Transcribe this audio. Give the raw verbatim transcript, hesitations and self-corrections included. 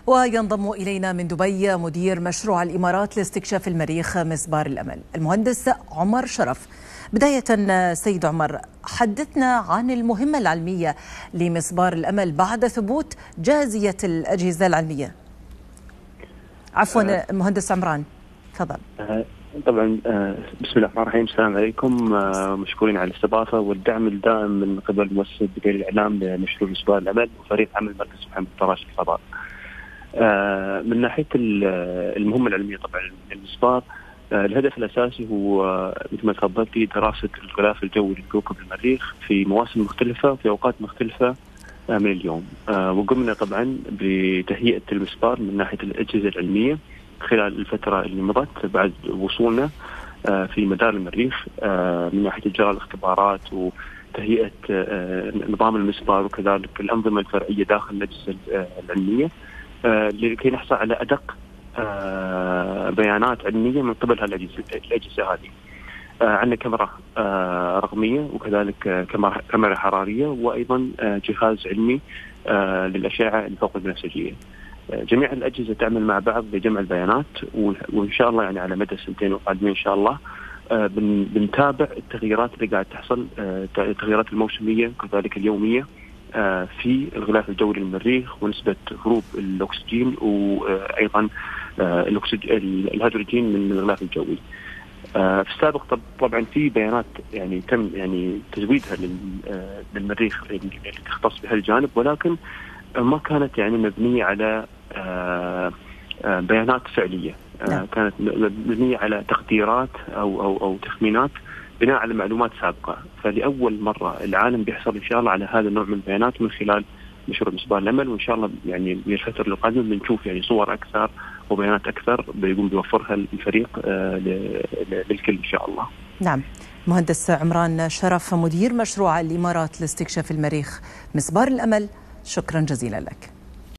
وينضم إلينا من دبي مدير مشروع الإمارات لاستكشاف المريخ مسبار الأمل المهندس عمر شرف. بداية سيد عمر، حدثنا عن المهمة العلمية لمسبار الأمل بعد ثبوت جاهزية الأجهزة العلمية. عفوا أه مهندس عمران تفضل. أه طبعا أه بسم الله الرحمن الرحيم. السلام عليكم. أه مشكورين على الاستضافة والدعم الدائم من قبل مؤسسة دبي للإعلام لمشروع مسبار الأمل وفريق عمل مركز محمد طراش الفضاء. أه من ناحية المهمة العلمية طبعا للمسبار، أه الهدف الأساسي هو مثل ما تفضلتي دراسة الغلاف الجوي لكوكب المريخ في مواسم مختلفة وفي أوقات مختلفة من اليوم. أه وقمنا طبعا بتهيئة المسبار من ناحية الأجهزة العلمية خلال الفترة اللي مضت بعد وصولنا أه في مدار المريخ، أه من ناحية إجراء الاختبارات وتهيئة أه نظام المسبار وكذلك الأنظمة الفرعية داخل الأجهزة العلمية أه لكي نحصل على أدق أه بيانات علمية من قبل هالأجهزة الأجهزة هذه. آه عندنا كاميرا آه رقمية وكذلك آه كاميرا كاميرا حرارية وأيضا آه جهاز علمي آه للأشعة الفوق البنفسجية. آه جميع الأجهزة تعمل مع بعض لجمع البيانات، وإن شاء الله يعني على مدى السنتين القادمين إن شاء الله آه بن بنتابع التغييرات اللي قاعد تحصل، آه التغييرات الموسمية وكذلك اليومية آه في الغلاف الجوي للمريخ ونسبة هروب الأكسجين وأيضا آه الهيدروجين من الغلاف الجوي. آه في السابق طب طبعا في بيانات يعني تم يعني تزويدها للمريخ اللي تختص بهذا الجانب، ولكن ما كانت يعني مبنية على آه آه بيانات فعلية. آه كانت مبنية على تقديرات أو أو أو تخمينات بناء على معلومات سابقة. فلأول مرة العالم بيحصل إن شاء الله على هذا النوع من البيانات من خلال مشروع مسبار الأمل، وإن شاء الله يعني بالفترة القادمة بنشوف يعني صور أكثر وبيانات أكثر بيقوم بيوفرها الفريق للكل إن شاء الله. نعم، مهندس عمران شرف مدير مشروع الإمارات لاستكشاف المريخ مسبار الأمل، شكرا جزيلا لك.